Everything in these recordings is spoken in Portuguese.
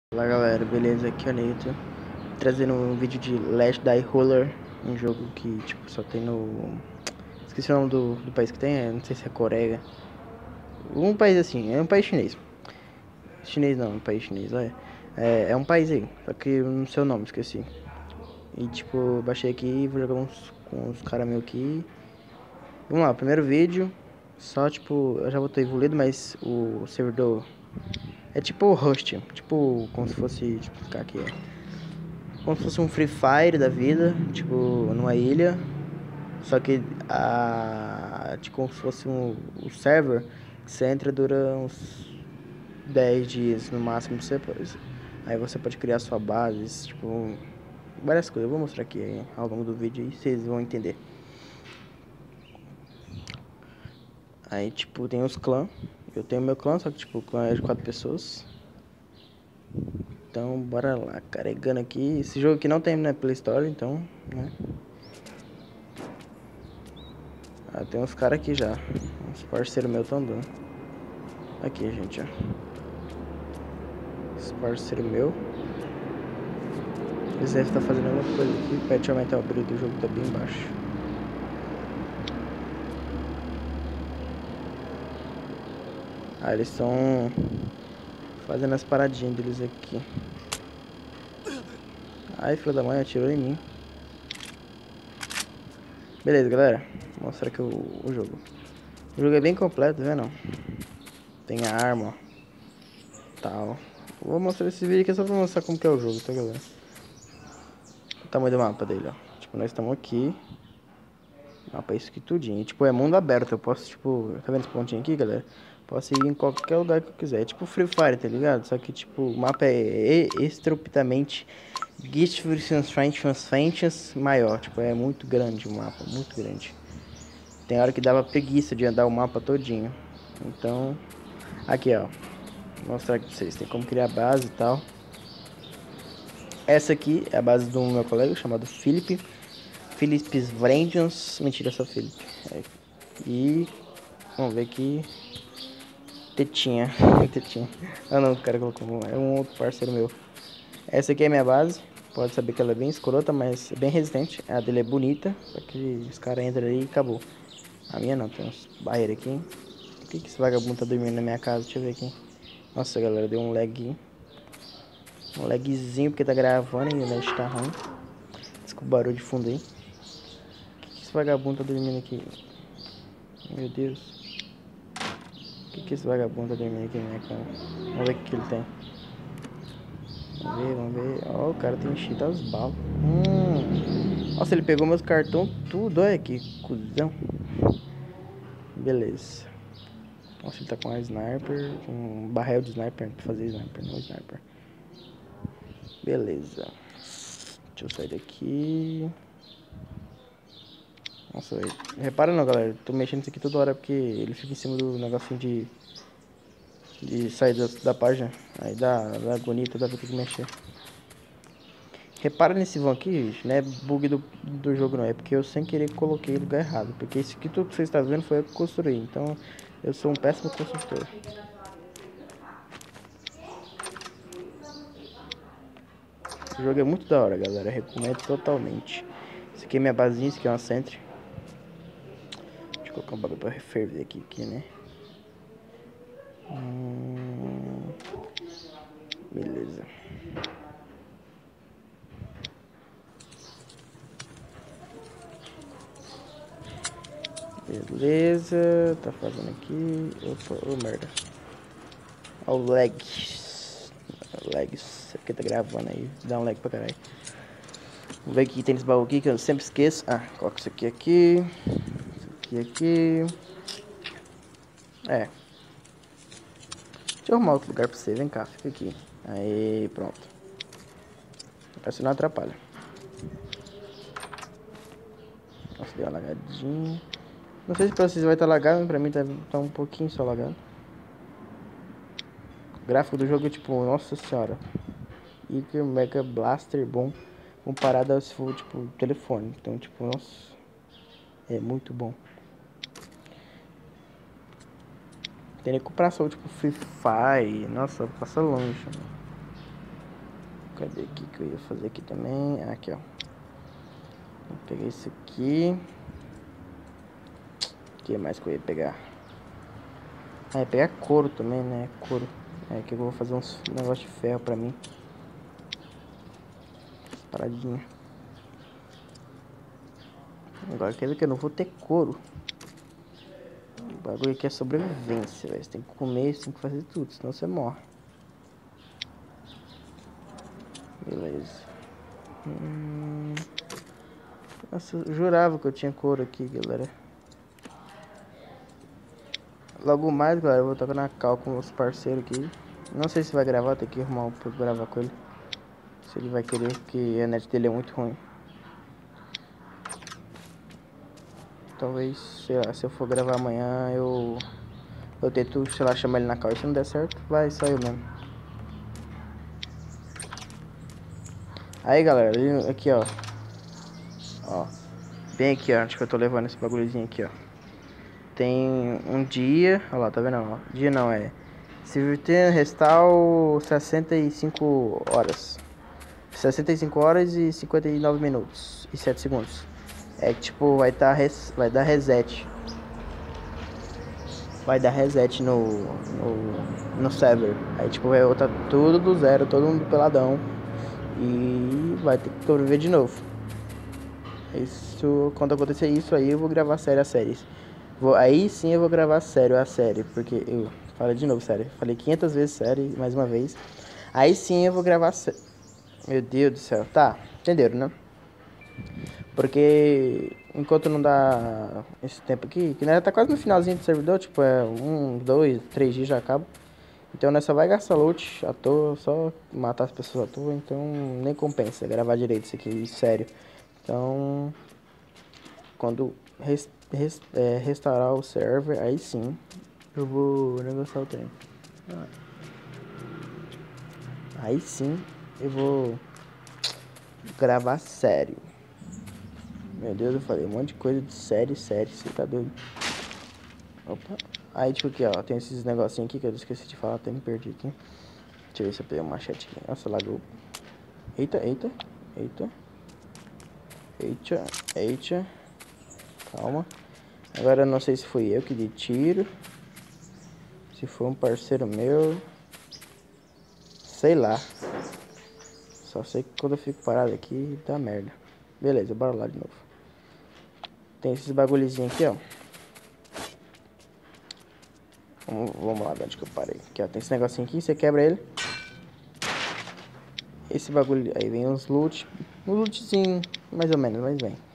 Fala galera, beleza? Aqui é o Neito, trazendo um vídeo de Last Die Roller, um jogo que tipo só tem no... Esqueci o nome do país que tem, não sei se é Coreia. Um país assim, é um país chinês. Chinês não, um país chinês, olha. É um país aí, só que eu não sei o nome, esqueci. E tipo, baixei aqui, vou jogar com uns caras meio aqui. Vamos lá, primeiro vídeo, só tipo, eu já botei evoluído, mas o servidor é tipo Rust, tipo, como se fosse, tipo, ficar aqui, como se fosse um Free Fire da vida, tipo, numa ilha. Só que tipo, como se fosse um server que você entra dura uns 10 dias no máximo. Aí você pode criar sua base, tipo, várias coisas. Eu vou mostrar aqui ao longo do vídeo e vocês vão entender. Aí, tipo, tem os clãs. Eu tenho meu clã, só que, tipo, o clã é de 4 pessoas. Então, bora lá, carregando aqui. Esse jogo aqui não tem na Play Store, então, né? Ah, tem uns caras aqui já. Uns parceiros meus estão dando. Aqui, gente, ó. Esse parceiro meu. Eles devem estar fazendo alguma coisa aqui. Deixa eu aumentar o brilho do jogo, tá bem baixo. Ah, eles estão fazendo as paradinhas deles aqui. Ai, filho da mãe, atirou em mim. Beleza, galera. Vou mostrar aqui o jogo. O jogo é bem completo, tá vendo? Tem a arma, ó. Tal. Vou mostrar esse vídeo aqui só pra mostrar como que é o jogo, tá, galera? O tamanho do mapa dele, ó. Tipo, nós estamos aqui. Mapa é isso aqui tudinho. E, tipo, é mundo aberto. Eu posso, tipo... Tá vendo esse pontinho aqui, galera? Posso ir em qualquer lugar que eu quiser. É tipo Free Fire, tá ligado? Só que, tipo, o mapa é estupidamente maior. Tipo, é muito grande o mapa. Muito grande. Tem hora que dava preguiça de andar o mapa todinho. Então... Aqui, ó. Vou mostrar aqui pra vocês. Tem como criar base e tal. Essa aqui é a base do meu colega chamado Felipe. Felipe Vrendians. Mentira, só Felipe. E... Vamos ver aqui. Tetinha. Tetinha. Ah não, o cara colocou. É um outro parceiro meu. Essa aqui é a minha base. Pode saber que ela é bem escrota, mas é bem resistente. A dele é bonita. Só que os caras entram aí e acabou. A minha não, tem uns barreiros aqui. Por que esse vagabundo tá dormindo na minha casa? Deixa eu ver aqui. Nossa, galera, deu um lag. Um lagzinho porque tá gravando e o net tá ruim. Desculpa o barulho de fundo aí. Por que esse vagabundo tá dormindo aqui? Meu Deus. Por que esse vagabundo tá dormindo aqui na minha cama? Vamos ver o que ele tem. Vamos ver, vamos ver. Ó, o cara tem enchido as balas. Nossa, ele pegou meus cartões tudo. Olha que cuzão. Beleza. Nossa, ele tá com uma sniper. Um barrel de sniper pra fazer sniper, não sniper. Beleza. Deixa eu sair daqui. Nossa, repara não, galera. Tô mexendo isso aqui toda hora porque ele fica em cima do negocinho de sair da página. Aí dá agonia toda vez que tem que mexer. Repara nesse vão aqui, gente, não é bug do jogo não, é porque eu sem querer coloquei no lugar errado. Porque isso aqui tudo que você está vendo foi eu que construí, então eu sou um péssimo construtor. Esse jogo é muito da hora, galera, recomendo totalmente. Isso aqui é minha basinha, isso aqui é uma sentry. Deixa eu colocar um bagulho pra ferver aqui, né? Beleza. Beleza, tá fazendo aqui. Opa, ô merda. Ó o lag. Lags, porque tá gravando aí, dá um lag pra caralho. Vamos ver que tem esse baú aqui que eu sempre esqueço. Ah, coloca isso aqui. Isso aqui. É. Deixa eu arrumar outro lugar pra você. Vem cá, fica aqui. Aí, pronto. Assim não atrapalha. Nossa, deu uma lagadinha. Não sei se pra vocês vai estar lagado, mas pra mim tá um pouquinho só lagado. O gráfico do jogo é tipo, nossa senhora. Hyper Mega Blaster bom. Comparado ao se for, tipo, telefone. Então, tipo, nossa. É muito bom. Tem nem comparação, tipo, Free Fire. Nossa, passa longe. Cadê aqui que eu ia fazer aqui também? Aqui, ó. Vou pegar isso aqui. O que mais que eu ia pegar? Ah, ia pegar couro também, né? Couro. É que eu vou fazer uns negócio de ferro pra mim. Paradinha. Agora quer ver que eu não vou ter couro. O bagulho aqui é sobrevivência, velho. Você tem que comer, você tem que fazer tudo, senão você morre. Beleza. Nossa, eu jurava que eu tinha couro aqui, galera. Logo mais, galera, eu vou tocar na cal com os parceiros aqui. Não sei se vai gravar, tem que arrumar pra gravar com ele. Se ele vai querer, porque a net dele é muito ruim. Talvez, sei lá, se eu for gravar amanhã, eu tento, sei lá, chamar ele na cal. E se não der certo, vai só eu mesmo. Aí, galera, aqui, ó. Ó, bem aqui, ó, onde que eu tô levando esse bagulhozinho aqui, ó. Tem um dia, olha lá, tá vendo? Ó, dia não, é Silverton Restal 65 horas. 65 horas e 59 minutos e 7 segundos. É que tipo, vai dar reset. Vai dar reset no server. Aí tipo, vai voltar tudo do zero, todo mundo peladão. E vai ter que sobreviver de novo. Isso, quando acontecer isso aí, eu vou gravar sério as séries. Aí sim eu vou gravar sério a série, porque eu falei de novo série. Falei 500 vezes série, mais uma vez. Aí sim eu vou gravar sério. Meu Deus do céu. Tá, entenderam, né? Porque enquanto não dá esse tempo aqui, que né, tá quase no finalzinho do servidor, tipo, é 1, 2, 3 dias já acaba. Então nós só vai gastar loot à toa, só matar as pessoas à toa, então nem compensa gravar direito isso aqui, sério. Então, quando restaurar o server, aí sim eu vou negociar o trem. Aí sim eu vou gravar sério. Meu Deus, eu falei um monte de coisa de série, você tá doido. Opa. Aí tipo aqui, ó, tem esses negocinhos aqui que eu esqueci de falar, até me perdi aqui. Deixa eu ver se eu peguei um machete aqui. Nossa, lagou. Eita, eita, eita. Eita, eita. Calma. Agora eu não sei se fui eu que dei tiro. Se foi um parceiro meu. Sei lá. Só sei que quando eu fico parado aqui, dá merda. Beleza, bora lá de novo. Tem esses bagulhozinhos aqui, ó. Vamos lá de onde que eu parei. Aqui, ó, tem esse negocinho aqui, você quebra ele. Esse bagulho, aí vem uns loot. Um lootzinho, mais ou menos, mas vem.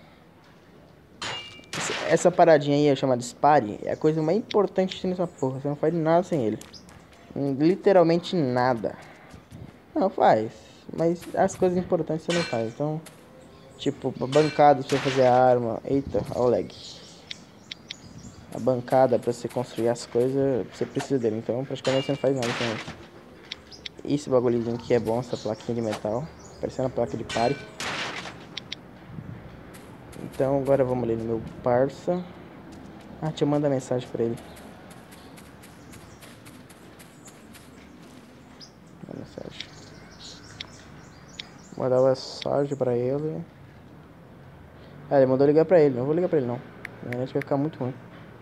Essa paradinha aí é chamada Spare. É a coisa mais importante que tem nessa porra. Você não faz nada sem ele. Literalmente nada. Não, faz. Mas as coisas importantes você não faz. Então, tipo, a bancada pra você fazer a arma. Eita, olha o lag. A bancada pra você construir as coisas, você precisa dele. Então, praticamente você não faz nada sem ele. Esse bagulhozinho aqui é bom, essa plaquinha de metal. Parecendo a placa de pare. Então, agora vamos ler no meu parça. Ah, deixa eu mandar mensagem pra ele. Mensagem. Vou mandar uma mensagem pra ele. Ah, ele mandou ligar pra ele. Não vou ligar pra ele, não. A internet vai ficar muito ruim.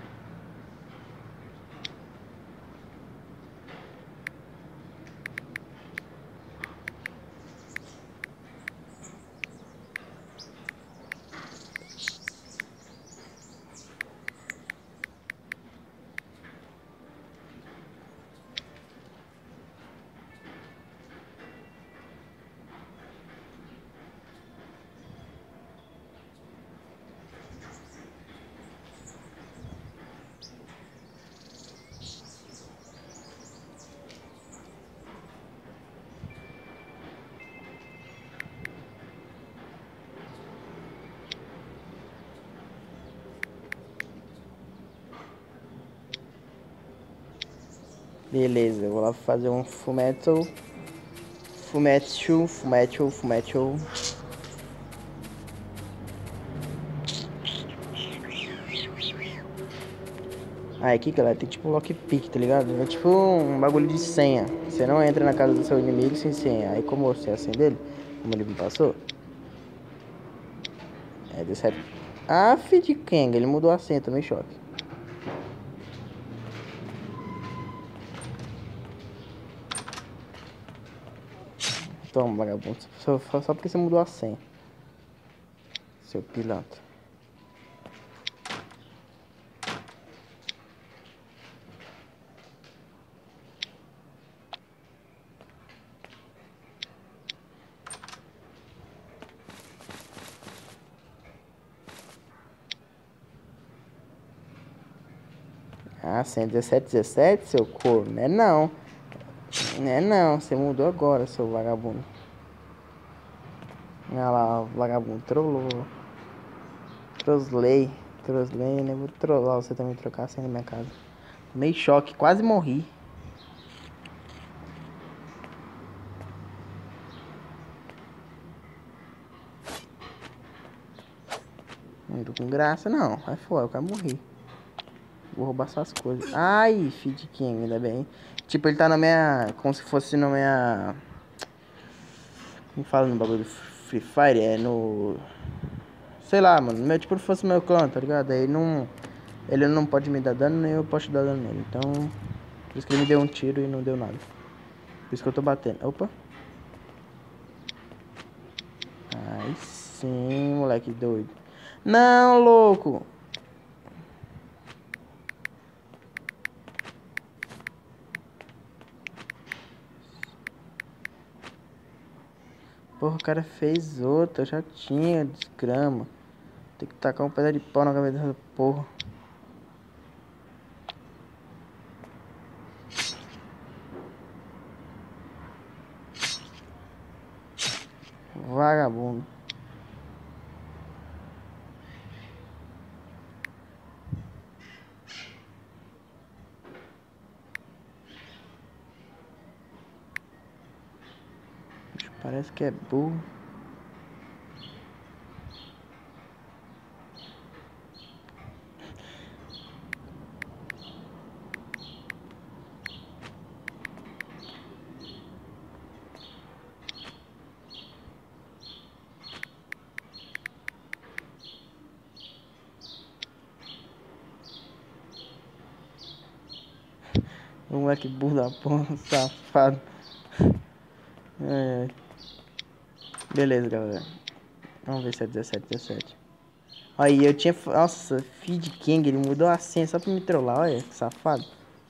Beleza, eu vou lá fazer um fumetto. Fumetto. Ah, aqui, galera, tem tipo um lockpick, tá ligado? É tipo um bagulho de senha. Você não entra na casa do seu inimigo sem senha. Aí como você é a senha dele, como ele me passou, é 17. Aff de Kang, ele mudou a senha, tomei choque. Toma, vagabundo. Só porque você mudou a senha. Seu pilantra. Ah, senha 1717, seu corno. Não é não. Não é não. Você mudou agora, seu vagabundo. Olha lá, o vagabundo trollou. Trosley, né? Vou trollar você também, trocar a senha na minha casa. Meio choque, quase morri. Não tô com graça, não. Vai fora, eu quero morrer. Vou roubar suas coisas. Ai, Feed King, ainda bem. Tipo, ele tá na minha... Como se fosse na minha... Como fala no bagulho do Free Fire? É no... Sei lá, mano. Meu, tipo, se fosse meu clã, tá ligado? Aí não... Ele não pode me dar dano, nem eu posso dar dano nele. Então... Por isso que ele me deu um tiro e não deu nada. Por isso que eu tô batendo. Opa. Aí sim, moleque doido. Não, louco. Porra, o cara fez outra. Eu já tinha, desgrama. Tem que tacar um pedaço de pau na cabeça dessa porra. Vagabundo. Parece que é burro. O moleque burro da porra, safado. É. Beleza, galera. Vamos ver se é 17, 17. Aí, eu tinha... Nossa, Feed King, ele mudou a senha só pra me trollar. Olha, que safado.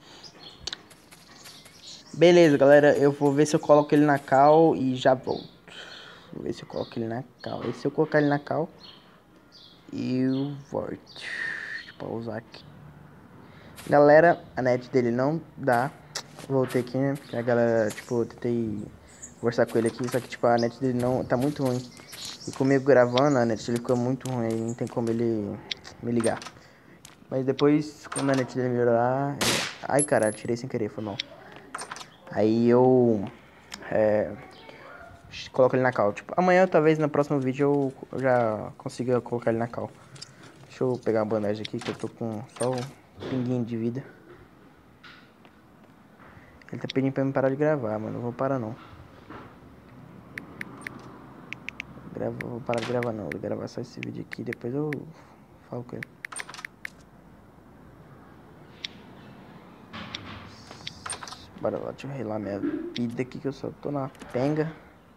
Beleza, galera. Eu vou ver se eu coloco ele na cal e já volto. Vou ver se eu coloco ele na cal. E se eu colocar ele na cal, eu volto. Deixa eu pausar aqui. Galera, a net dele não dá. Voltei aqui, né? Porque a galera, tipo, eu tentei conversar com ele aqui, só que, tipo, a net dele não... Tá muito ruim. E comigo gravando, a net dele ficou muito ruim. Aí não tem como ele me ligar. Mas depois, quando a net dele melhorar... Ai, caralho, tirei sem querer, foi mal. Aí eu... coloco ele na cal. Tipo, amanhã, talvez, no próximo vídeo, eu já consiga colocar ele na cal. Deixa eu pegar uma bandagem aqui, que eu tô com só um pinguinho de vida. Ele tá pedindo pra me parar de gravar, mano. Não vou parar, não. Vou parar de gravar, não. Vou gravar só esse vídeo aqui, depois eu falo com ele. Bora lá, deixa eu relar minha vida aqui, que eu só tô na penga.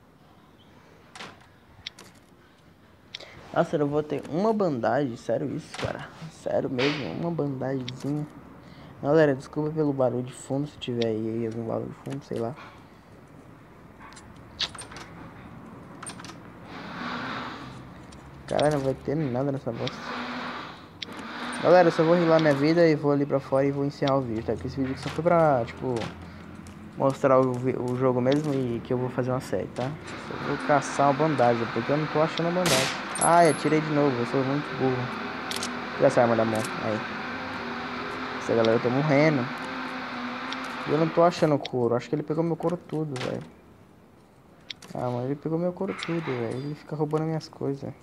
Nossa, eu vou ter uma bandagem, sério isso, cara? Sério mesmo, uma bandagemzinha. Galera, desculpa pelo barulho de fundo, se tiver aí algum barulho de fundo, sei lá. Caralho, não vai ter nada nessa bosta. Galera, eu só vou rilar minha vida e vou ali pra fora e vou encerrar o vídeo, tá? Porque esse vídeo aqui só foi pra, tipo, mostrar o jogo mesmo e que eu vou fazer uma série, tá? Eu vou caçar uma bandagem, porque eu não tô achando a bandagem. Ai, atirei de novo, eu sou muito burro. Tira essa arma da mão, aí. Essa galera, eu tô morrendo. Eu não tô achando o couro, acho que ele pegou meu couro tudo, velho. Ah, mas ele pegou meu couro tudo, velho. Ele fica roubando minhas coisas.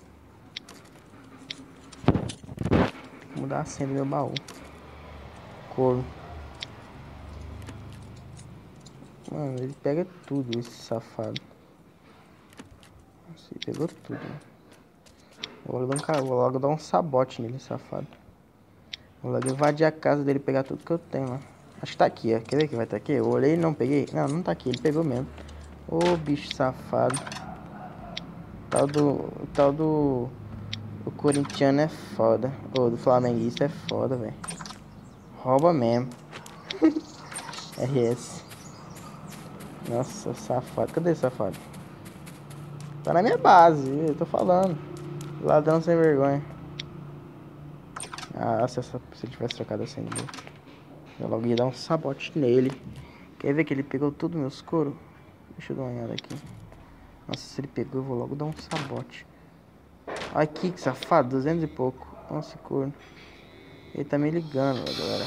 Vou mudar a senha do meu baú. Couro. Mano, ele pega tudo, esse safado. Nossa, ele pegou tudo. Vou logo dar um sabote nele, safado. Vou logo invadir a casa dele e pegar tudo que eu tenho lá. Acho que tá aqui, ó. Quer ver que vai estar aqui? Eu olhei e não peguei. Não, não tá aqui, ele pegou mesmo. Ô, bicho safado. O corintiano é foda. O do flamenguista é foda, velho. Rouba mesmo. RS. Nossa, safado. Cadê esse safado? Tá na minha base, eu tô falando. Ladrão sem vergonha. Ah, se ele tivesse trocado assim, eu logo ia dar um sabote nele. Quer ver que ele pegou tudo meus couro? Deixa eu dar uma olhada aqui. Nossa, se ele pegou, eu vou logo dar um sabote. Olha aqui, que safado, 200 e pouco. Nossa, corno. Ele tá me ligando, galera.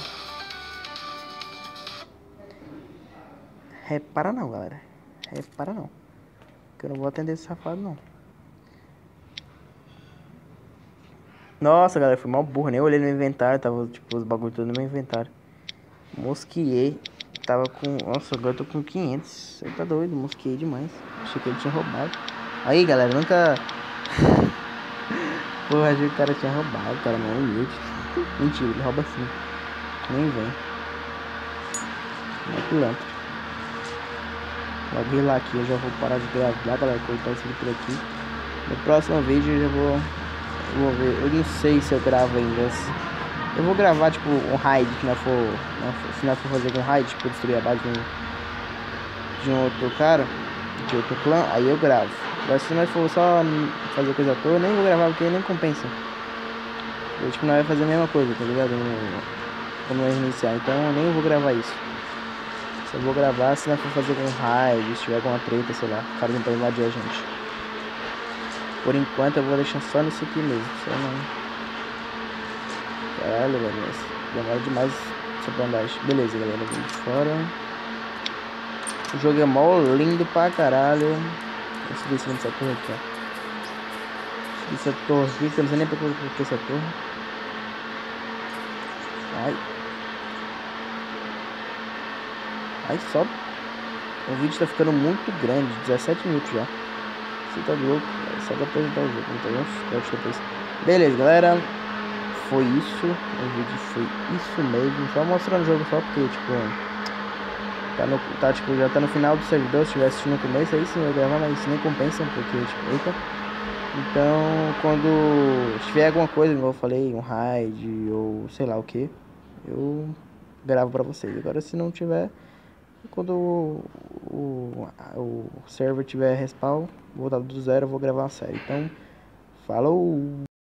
Repara não, galera. Repara não. Que eu não vou atender esse safado, não. Nossa, galera, fui mal burro. Nem olhei no inventário. Tava, tipo, os bagulho tudo no meu inventário. Mosqueei. Tava com... Nossa, agora eu tô com 500. Você tá doido, mosqueei demais. Achei que ele tinha roubado. Aí, galera, nunca... Porra, achei que o cara tinha roubado. O cara não é humilde. Mentira, ele rouba sim. Nem vem. Não é pilantra. Logo ir lá aqui, eu já vou parar de gravar, galera. Cortar esse vídeo por aqui. No próximo vídeo eu já vou ver. Eu não sei se eu gravo ainda. Eu vou gravar, tipo, um raid, se não for fazer algum raid, tipo, destruir a base de um outro cara, de outro clã, aí eu gravo. Mas se nós for só fazer coisa à toa, nem vou gravar, porque nem compensa. Eu, tipo, nós vai fazer a mesma coisa, tá ligado? Como nós iniciar, então eu nem vou gravar isso. Só vou gravar se nós for fazer algum raid, se tiver alguma treta, sei lá, o cara tentar invadir a gente. Por enquanto eu vou deixar só nisso aqui mesmo, só não... Caralho, velho, mas demora demais essa bandagem. Beleza, galera, vamos de fora. O jogo é mó lindo pra caralho. Vou subir em cima dessa torre aqui, ó. Subir essa torre aqui, que eu não sei nem pra que eu coloquei essa torre. Ai. Ai, só. O vídeo tá ficando muito grande, 17 minutos já. Você tá louco, só pra apresentar o jogo, então uns cortes depois. Beleza, galera. Foi isso, o vídeo foi isso mesmo, só mostrando o jogo só porque, tipo, tipo, já tá no final do servidor, se tiver assistindo no começo, aí sim eu gravar, mas nem compensa, porque, tipo, eita. Então, quando tiver alguma coisa, igual eu falei, um raid ou sei lá o que, eu gravo pra vocês. Agora, se não tiver, quando o server tiver respawn, voltado do zero, eu vou gravar uma série. Então, falou!